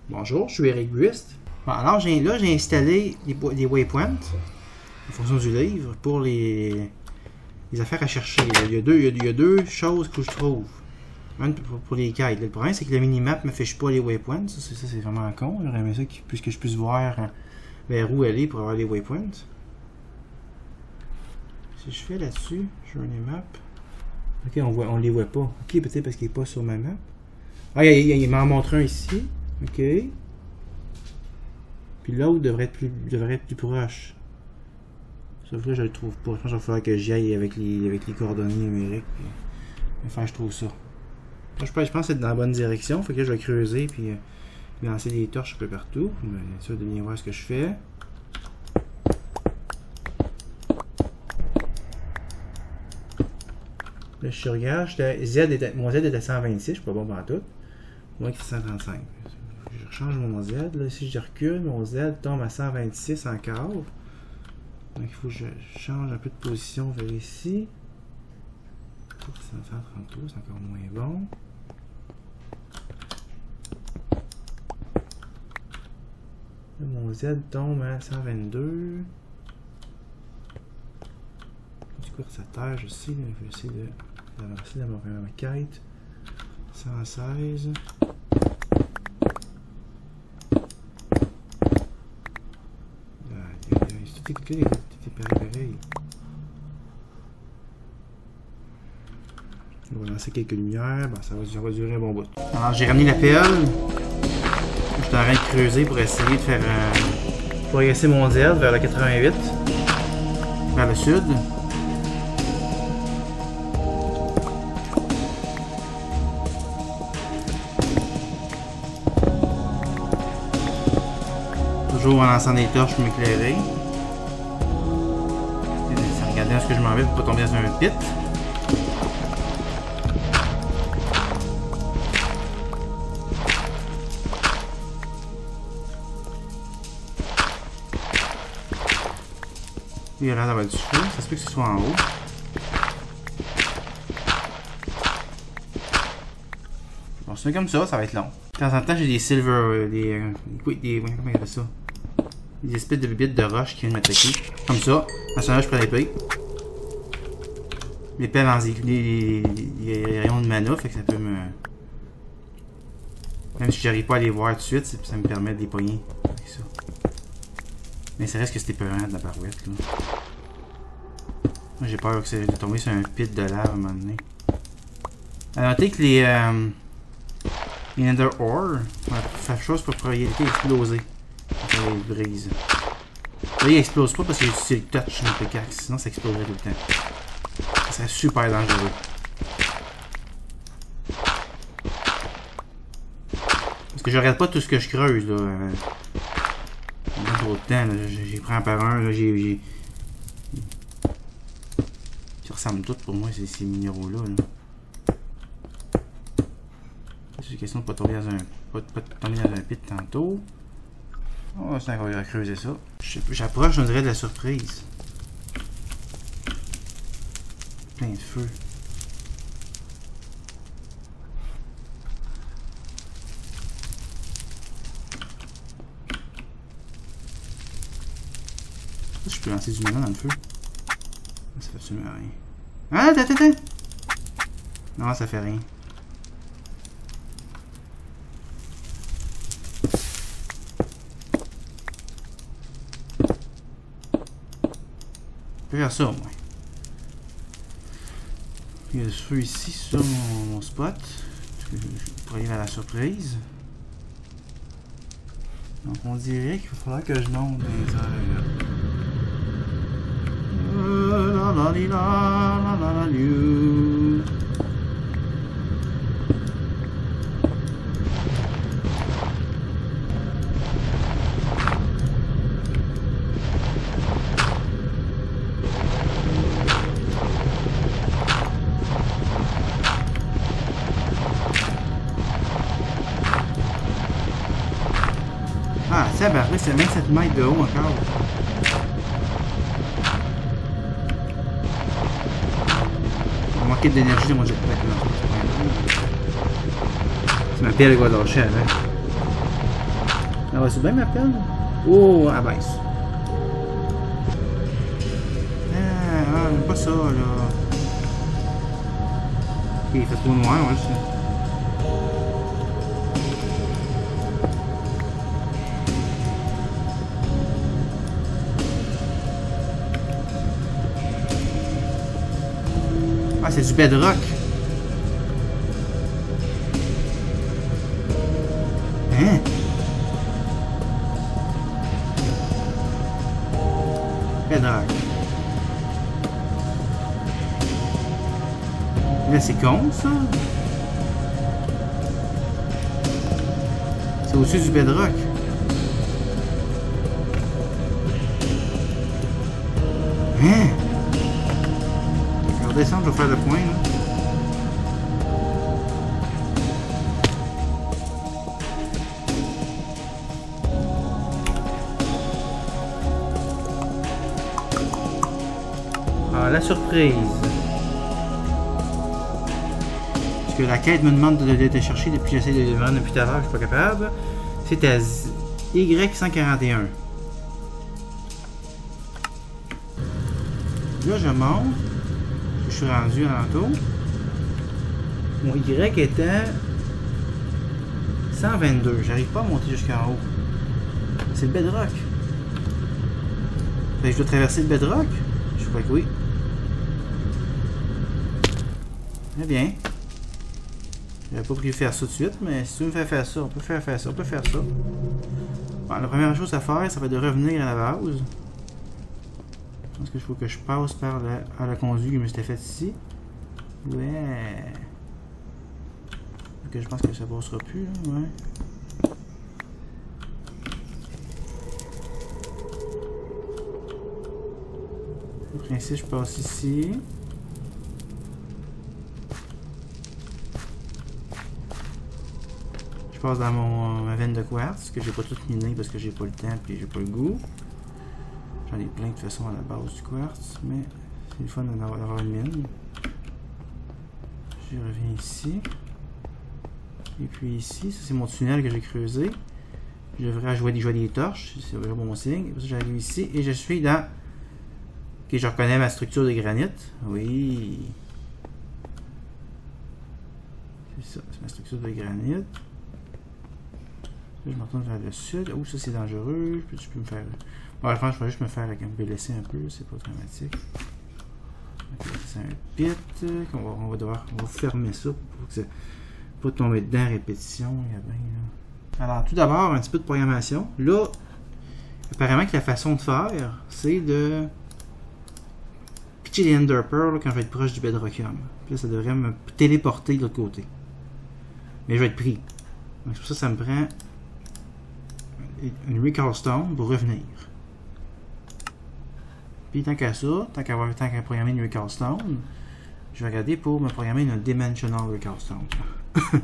Bonjour, je suis Eric Buist. Bon, alors là, j'ai installé les waypoints en fonction du livre pour les affaires à chercher. Il y a deux choses que je trouve. Une pour les quêtes. Le problème, c'est que la minimap ne m'affiche pas les waypoints. Ça c'est vraiment con. J'aurais aimé ça puisque je puisse voir vers où aller pour avoir les waypoints. Si je fais là-dessus, journey map. Ok, on les voit pas. Ok, peut-être parce qu'il n'est pas sur ma map. Ah, il m'en montre un ici. Ok. Puis l'autre devrait être plus proche. Sauf que là, je le trouve pas. Je pense qu'il va falloir que j'y aille avec les coordonnées numériques. Puis, enfin, je trouve ça. Là, je pense être dans la bonne direction. Fait que là, je vais creuser puis lancer des torches un peu partout. Bien sûr, de bien voir ce que je fais. Là, je regarde. Mon Z est à 126. Je suis pas bon pour tout. Moi qui est 135. Je rechange mon Z. Là, si je recule, mon Z tombe à 126 encore. Donc il faut que je change un peu de position vers ici. 133, c'est encore moins bon. Là, mon Z tombe à 122. Du coup, ça terre, je sais. Je vais essayer d'avancer dans ma quête. 116. Tout est pareil. On va lancer quelques lumières. Ben, ça va durer un bon bout. Alors, j'ai ramené la pelle. Je suis en train de creuser pour essayer de faire progresser mon Z vers le 88. Vers le sud. Toujours en lançant des torches pour m'éclairer. Regardez à ce que je m'en vais pour pas tomber dans un pit. Il y a l'air d'avoir du feu. Ça se peut que ce soit en haut. Bon, c'est comme ça va être long. De temps en temps, j'ai des silver. Comment on appelle ça? Des espèces de bibittes de roche qui viennent m'attaquer. Comme ça. À ce moment-là, je prends l'épée. L'épée avance des rayons de mana, fait que ça peut me. Même si j'arrive pas à les voir tout de suite, ça me permet de les pogner. Avec ça. Mais ça reste que c'était peurant de la barouette, là. Moi, j'ai peur de tomber sur un pit de lave à un moment donné. À noter que les Ender Ore font chose pour exploser. Quand il brise. Là, il explose pas parce que j'ai utilisé le touch sur le pickaxe, sinon ça exploserait tout le temps. Ça serait super dangereux. Parce que je regarde pas tout ce que je creuse, là. Pas trop de temps, là. J'y prends par un, là. Qui ressemblent tous pour moi, ces minéraux-là, là. C'est une question de pas tomber dans un pit tantôt. Oh, c'est encore à creuser ça. J'approche, on dirait, de la surprise. Plein de feu. Je peux lancer du melon dans le feu. Ça fait absolument rien. Ah, attends! Non, ça fait rien. Je vais faire ça au moins. Il y a du feu ici sur mon spot. Pour aller à la surprise. Donc on dirait qu'il va falloir que je monte dans les airs. Ah, ça, ben après, c'est 27 mètres de haut encore. On va manquer d'énergie dans mon jetpack là. C'est ma pelle qui va lâcher avec. Ça va-tu bien ma peine? Oh, abaisse. Pas ça, là. Ok, il fait trop noir, on le sait. Ah, c'est du bedrock. Hein? Bedrock. Là, c'est con, ça. C'est au-dessus du bedrock. Hein? Je vais redescendre, je vais faire le point, là. Ah, la surprise. Que la quête me demande de chercher depuis que j'essaie de le vendre depuis tout à l'heure, je suis pas capable. C'est à Y141. Là, je monte. Je suis rendu à l'entour. Mon Y était 122. J'arrive pas à monter jusqu'en haut. C'est le bedrock. Fait que je dois traverser le bedrock? Je crois que oui. Très bien. J'avais pas prévu faire ça tout de suite, mais si tu veux me faire faire ça, on peut faire ça, on peut faire ça. Bon, la première chose à faire, ça va être de revenir à la base. Je pense qu'il faut que je passe par la conduite que je m'étais faite ici. Ouais. Donc, je pense que ça passera plus, là. Ouais. En principe, je passe ici. Je passe dans ma veine de quartz, que j'ai pas tout miné parce que j'ai pas le temps et j'ai pas le goût. J'en ai plein de toute façon à la base du quartz, mais c'est le fun d'avoir une mine. Je reviens ici. Et puis ici, ça c'est mon tunnel que j'ai creusé. Je devrais jouer des torches, c'est un bon signe. J'arrive ici et je suis dans... Ok, je reconnais ma structure de granit. Oui. C'est ça, c'est ma structure de granit. Là, je me retourne vers le sud. Oh, ça c'est dangereux. Je peux me faire. Bon, je pense que je vais juste me faire me laisser un peu. C'est pas dramatique. Okay, c'est un pit. On va fermer ça pour que ça pas tomber dedans à répétition. Il y a bien, là. Alors, tout d'abord, un petit peu de programmation. Là, apparemment que la façon de faire, c'est de pitcher les Ender Pearl quand je vais être proche du Bedrockium. Puis là, ça devrait me téléporter de l'autre côté. Mais je vais être pris. Donc, pour ça, ça me prend une Recall Stone pour revenir. Puis tant qu'à ça, tant qu'à programmer une Recall Stone, je vais regarder pour me programmer une Dimensional Recall Stone. Je suis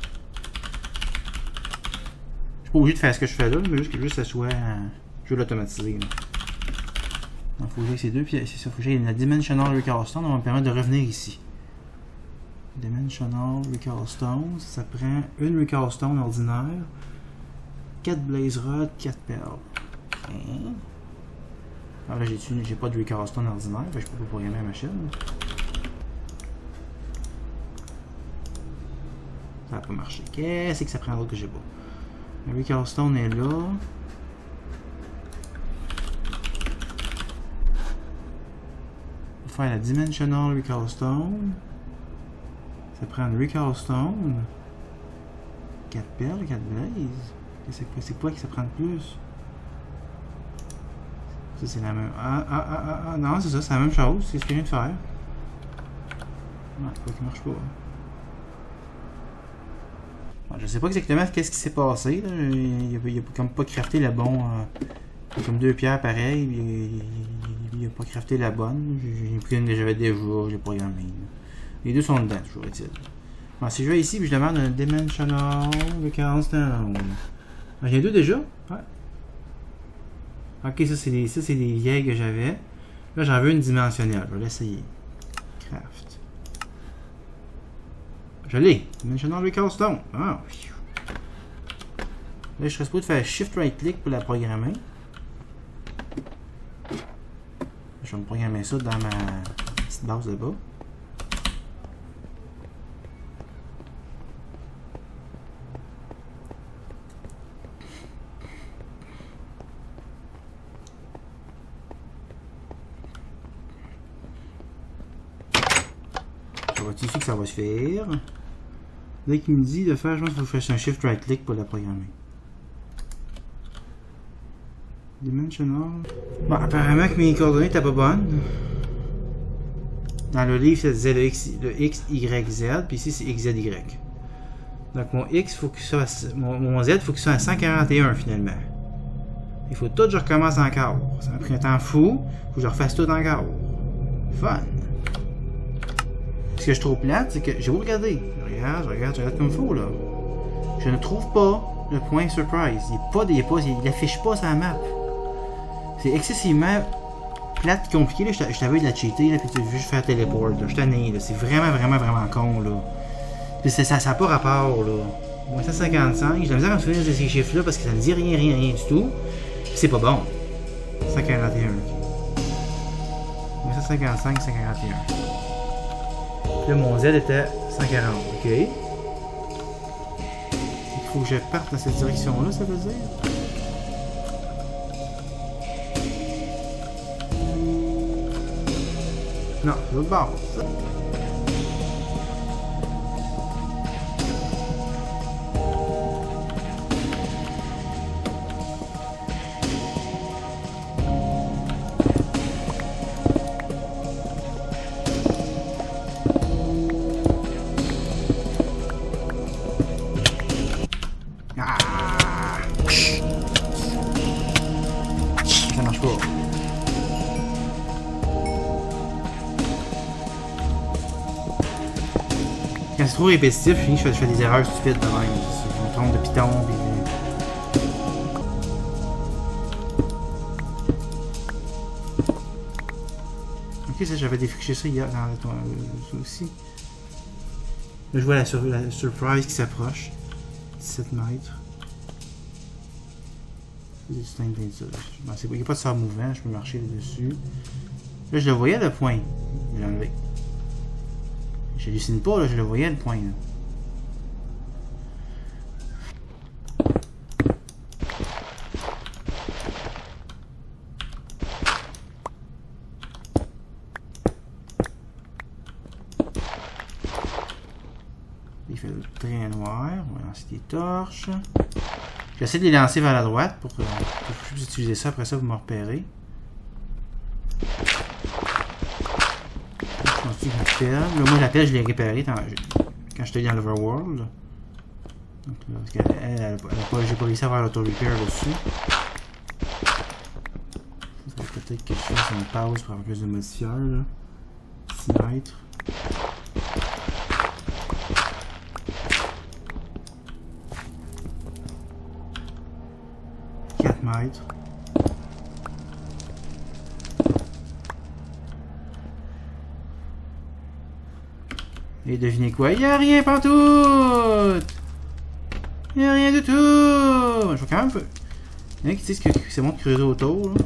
pas obligé de faire ce que je fais là, mais juste que ça soit je veux l'automatiser. Donc il faut que j'ai ces deux pièces. C'est ça, il faut que j'ai une Dimensional Recall Stone, ça va me permettre de revenir ici. Dimensional Recall Stone, ça prend une Recall Stone ordinaire, 4 Blaze Rod, 4 perles. Okay. Alors là, j'ai pas de Recall Stone ordinaire, je peux pas programmer la machine. Ça n'a pas marché. Qu'est-ce que ça prend d'autre que j'ai pas? Le Recall Stone est là. On va faire la Dimensional Recall Stone. Ça prend une Recall Stone. 4 perles, 4 blazes. C'est quoi que ça prend de plus? Ça c'est la même. Non, c'est ça, c'est la même chose. C'est ce que je viens de faire. Non, c'est pas qui marche pas. Bon, je sais pas exactement qu'est-ce qui s'est passé. Là. Il a comme pas crafté la bonne. Il y a comme deux pierres pareilles. Il a pas crafté la bonne. J'ai pris une que j'avais déjà. J'ai programmé. Les deux sont dedans, toujours est-il. Bon, si je vais ici et je demande un Dimensional Recall Stone. Il y a deux déjà? Ouais. Ok, ça c'est des vieilles que j'avais. Là j'en veux une dimensionnelle. Je vais l'essayer. Craft. Je l'ai. Dimensional Recall Stone. Ah. Là, je serais supposé faire Shift Right Click pour la programmer. Je vais me programmer ça dans ma petite base de bas. Je vais vérifier que ça va se faire. Là, il me dit de faire, je pense qu'il faut que je fasse un Shift Right Click pour la programmer. Dimensional. Bon, apparemment que mes coordonnées n'étaient pas bonnes. Dans le livre, ça disait le X, Y, Z, puis ici, c'est X, Z, Y. Donc, mon X, faut que ça, mon Z, il faut que ça soit à 141 finalement. Il faut tout que je recommence encore. Ça m'a pris un temps fou. Faut que je refasse tout encore. Fun. Ce que je trouve plate, c'est que j'ai beau regarder. Je regarde comme il faut, là. Je ne trouve pas le point surprise. Il n'affiche pas sa map. C'est excessivement plate et compliqué. Là. Je t'avais de la cheater, là, puis tu veux juste faire téléport. Là. Je t'en c'est vraiment con, là. Puis ça n'a pas rapport, là. Moins 155, j'ai la misère à me souvenir de ces chiffres-là parce que ça ne dit rien du tout. Puis c'est pas bon. 141. Moins 155, 141. Là, mon Z était 140, ok. Il faut que je parte dans cette direction-là, ça veut dire? Non, c'est l'autre bord. Ça marche pas. Quand c'est trop répétitif, je fais des erreurs stupides de même. Je me trompe de piton. Ok, ça j'avais défriché ça hier dans ça aussi. Là je vois la surprise qui s'approche. 17 mètres. Il n'y a pas de sable mouvant, je peux marcher dessus. Là je le voyais le point. Je l'ai enlevé. J'hallucine pas, là, je le voyais le point. Là. Il fait le train noir, on va lancer des torches. J'essaie de les lancer vers la droite pour que je puisse utiliser ça après ça pour me repérer. Là, moi l'appel je l'ai réparé quand j'étais dans l'Overworld. Donc là, parce j'ai pas réussi à avoir l'auto-repair dessus. Ça va peut-être que je fasse une pause pour avoir plus de modifieurs là. 6 mètres. Mètres. Et devinez quoi? Il n'y a rien pantoute! Il n'y a rien du tout! Je vais quand même... Il y en a qui disent que c'est bon de creuser autour. Là.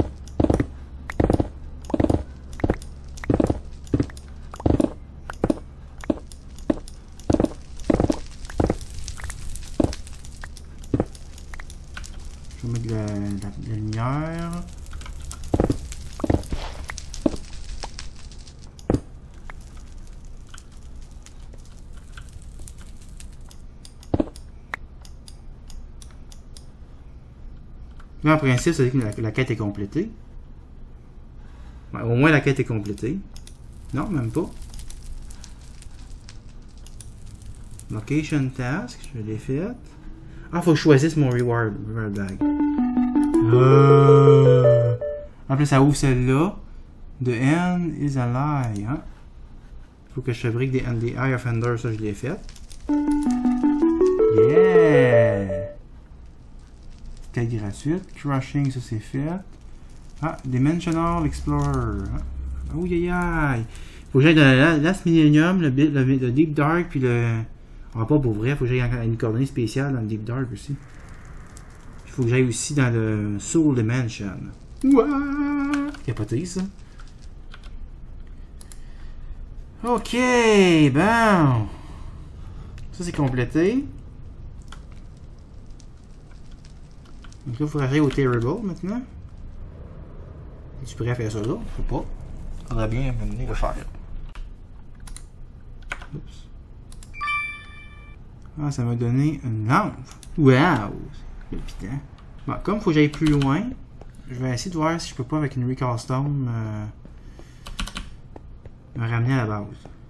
Je vais mettre de la lumière. Là, en principe, ça veut dire que la quête est complétée. Ouais, au moins, la quête est complétée. Non, même pas. Location task, je l'ai faite. Ah, faut que je choisisse mon reward bag. En plus, ça ouvre celle-là. The end is a lie. Hein? Faut que je fabrique des Eye of Ender, ça je l'ai fait. Yeah! Quête gratuite. Crushing, ça c'est fait. Ah, Dimensional Explorer. Oh, aïe aïe! Faut que j'aille dans la Last Millennium, le Deep Dark, puis le. On va pas pour vrai, faut que j'aille une coordonnée spéciale dans le Deep Dark aussi. faut que j'aille aussi dans le Soul Dimension. Ouah! Capoté, ça. Ok, bon. Ça, c'est complété. Donc là, il faut aller au Terrible maintenant. Es-tu prêt à faire ça là? Je sais pas. Faudrait bien mener le faire. Oups. Ah, ça m'a donné une lampe. Wow! C'est évident. Bon, comme il faut que j'aille plus loin, je vais essayer de voir si je peux pas avec une Recall Stone me ramener à la base.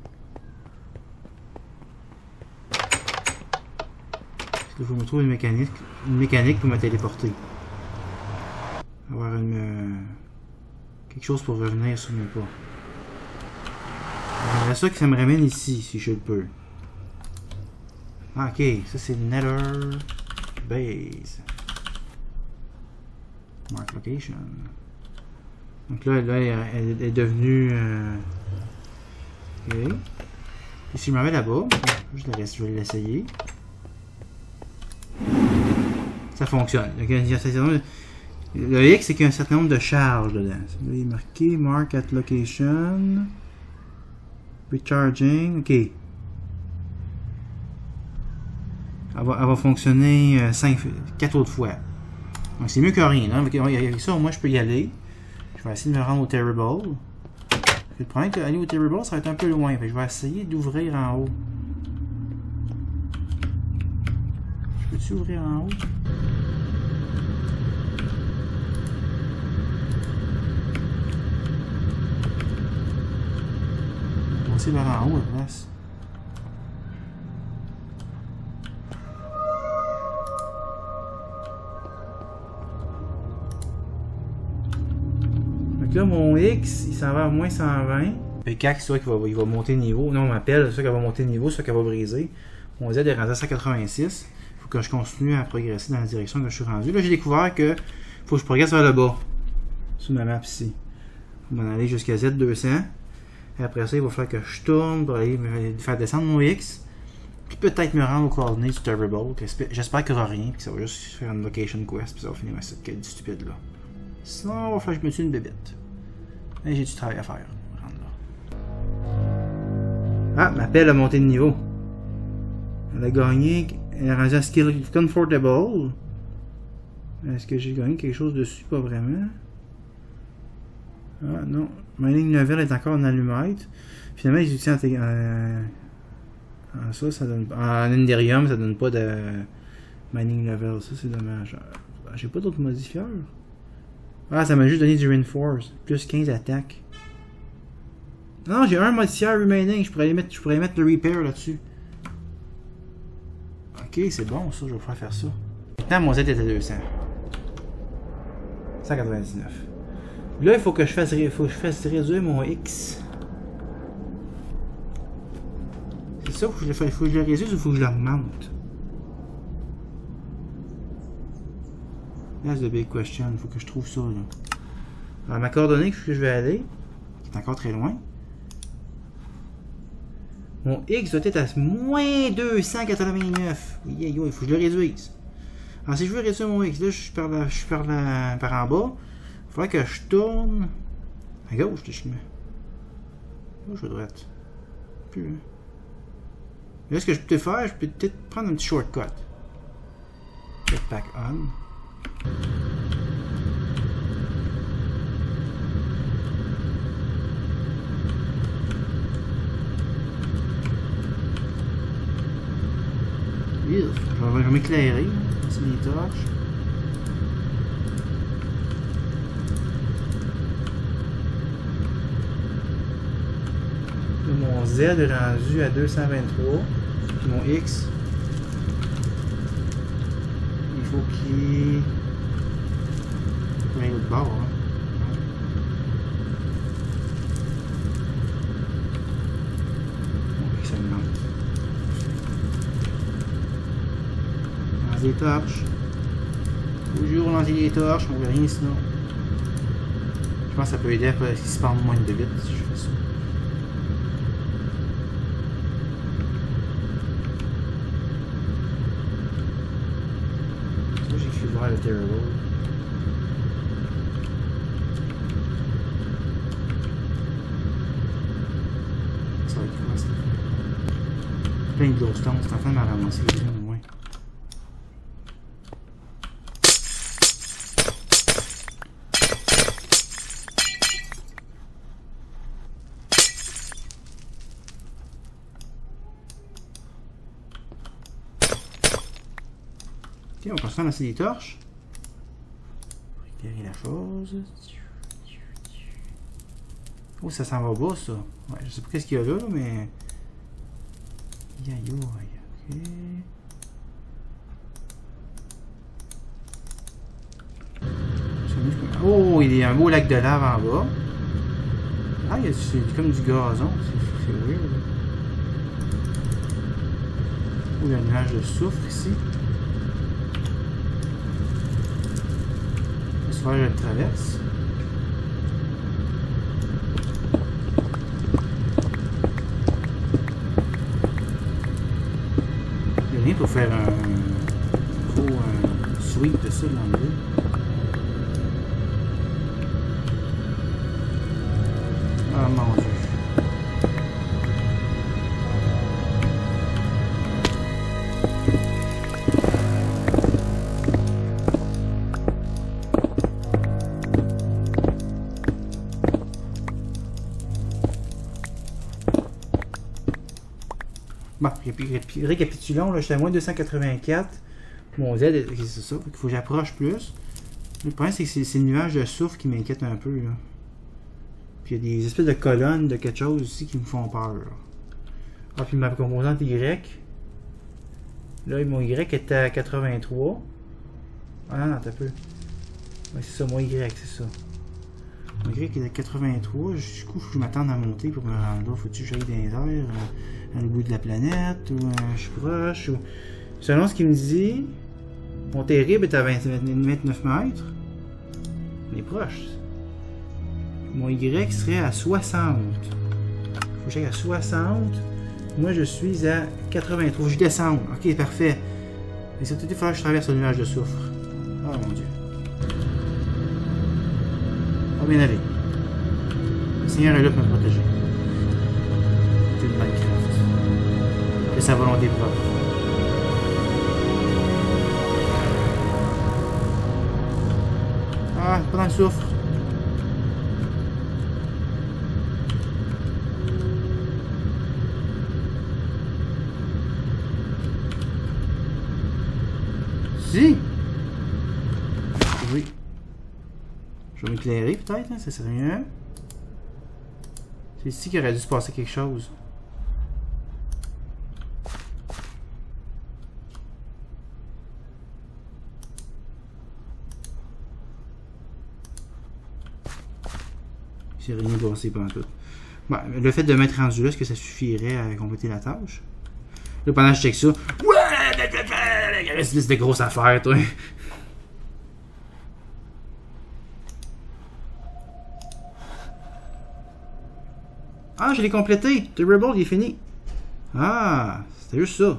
Il faut me trouver une mécanique pour me téléporter. Avoir quelque chose pour revenir sur mes pas. J'aimerais ça que ça me ramène ici, si je le peux. Ah, ok, ça c'est Nether Base. Mark Location. Donc là elle est devenue... ok. Et si je m'en vais là-bas, je vais l'essayer. Ça fonctionne. Le X, c'est qu'il y a un certain nombre de charges dedans. Il est marqué Mark at Location. Recharging. Ok. Elle va fonctionner 4 autres fois. Donc c'est mieux que rien. Hein? Avec ça, au moins, je peux y aller. Je vais essayer de me rendre au Terrible. Le problème, c'est qu'aller au Terrible, ça va être un peu loin. Je vais essayer d'ouvrir en haut. Je peux-tu ouvrir en haut? On va essayer vers en haut, la place. Donc là, mon X, il s'en va à moins 120. Le CAC, c'est sûr qu'il va monter de niveau. Non, on m'appelle, c'est sûr qu'elle va monter de niveau, c'est sûr qu'elle va briser. Mon Z est rendu à 186. Faut que je continue à progresser dans la direction que je suis rendu. Là, j'ai découvert que faut que je progresse vers le bas. Sur ma map ici. Je vais m'en aller jusqu'à Z200. Et après ça, il va falloir que je tourne pour aller me faire descendre mon X. Puis peut-être me rendre aux coordonnées du Terrible. J'espère qu'il n'y aura rien. Puis que ça va juste faire une location quest. Puis ça va finir avec cette quête stupide là. Sinon, il va falloir que je me tue une bébête. Et j'ai du travail à faire. Ah, ma pelle a monté de niveau. Elle a gagné. Elle a rendu à skill Comfortable. Est-ce que j'ai gagné quelque chose dessus? Pas vraiment. Ah non. Mining level est encore en allumette. Finalement, ils utilisent en ça, ça donne. En Enderium, ça donne pas de mining level. Ça, c'est dommage. J'ai pas d'autres modifieurs. Ah, ça m'a juste donné du Reinforce. Plus 15 attaques. Non, j'ai un modifieur remaining. Je pourrais mettre le Repair là-dessus. Ok, c'est bon ça, je vais pouvoir faire ça. Maintenant, mon Z était à 200. 199. Là, il faut que je fasse réduire mon X. C'est ça, il faut que je le réduise ou il faut que je l'augmente? That's the big question, il faut que je trouve ça là. Alors, ma coordonnée que je vais aller, qui est encore très loin. Mon X doit être à moins 289. Il faut que je le réduise. Alors si je veux réduire mon X, là je suis par en bas. Il faudrait que je tourne à gauche, je mets. Gauche ou droite? Plus. Là, ce que je peux faire, je peux peut-être prendre un petit shortcut. Jetpack on. Je vais m'éclairer. C'est des torches. Là, mon Z est rendu à 223. Puis mon X, il faut qu'il aille l'autre bord. Hein. Mon X augmente. Des torches. Toujours lancer des torches, on voit rien sinon. Je pense que ça peut aider à ce qu'il se parle moins de vite si je fais ça. Ça, j'écris voir le Terrible. Ça va être quoi, cette affaire? Plein de glowstone, c'est en train de m'en ramasser les unes, au moins. Ok, on continue à lancer des torches. Pour éclairer la chose. Oh, ça s'en va bas, ça. Ouais, je sais pas qu'est-ce qu'il y a là, mais... Ok. Oh, il y a un beau lac de lave en bas. Ah, c'est comme du gazon. C'est weird. Oh, il y a un nuage de soufre ici. J'espère que je le traverse. Il y a rien pour faire un gros sweep de ça dans le jeu. Ah mon dieu. Bon, récapitulons, là, j'étais à moins 284. Mon Z, c'est ça, il faut que j'approche plus. Le problème, c'est que c'est le nuage de souffle qui m'inquiète un peu, là. Puis il y a des espèces de colonnes de quelque chose aussi qui me font peur. Ah, puis ma composante Y. Là, mon Y était à 83. Ah non, t'as peu. Ouais, c'est ça, mon Y, c'est ça. Mon Y est à 83. Du coup, faut que je m'attende à monter pour me rendre là. Faut-tu que j'aille dans les airs, à le bout de la planète, ou je suis proche, ou... Selon ce qu'il me dit, mon terrible est à 29 mètres. On est proche. Mon Y serait à 60. Faut que j'aille à 60. Moi, je suis à 83. Je descends. Ok, parfait. Et ça, tout il faudra que je traverse le nuage de soufre. Oh mon dieu. On va bien aller. Le Seigneur est là pour me protéger. C'est une Minecraft. Que sa volonté propre. Ah, pas dans le soufre. Si! Oui. Je vais m'éclairer peut-être, hein, ça serait mieux. C'est ici qu'il aurait dû se passer quelque chose. C'est rien passé pendant tout. Bon, le fait de m'être rendu là, est-ce que ça suffirait à compléter la tâche? Là, pendant que je check ça, c'est des grosses affaires, toi. Ah, je l'ai complété. Terrible, il est fini. Ah, c'était juste ça.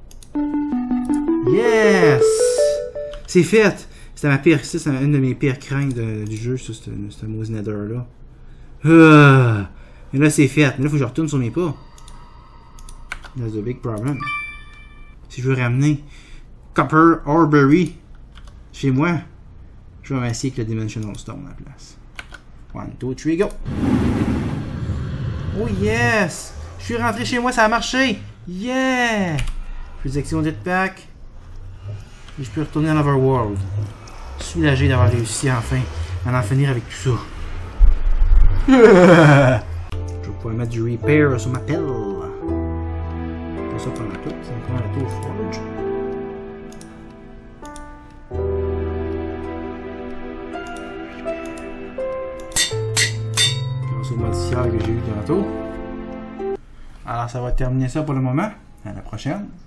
Yes! C'est fait. C'était ma pire, c'est une de mes pires craintes du jeu, ça, ce Moose Nether là. Mais là, c'est fait. Mais là, faut que je retourne sur mes pas. That's a big problem. Si je veux ramener Copper Orbury chez moi, je vais m'asseoir avec le Dimensional Stone à la place. 1, 2, 3, go! Oh yes! Je suis rentré chez moi, ça a marché! Yeah! Je peux désactiver mon jetpack. Et je peux retourner en Overworld. Soulagé d'avoir réussi enfin à en finir avec tout ça. Je vais pouvoir mettre du repair sur ma pelle. Pas ça pendant tout, ça me prend la tour forge. Grâce au modifieur que j'ai eu tantôt. Alors ça va terminer ça pour le moment. À la prochaine.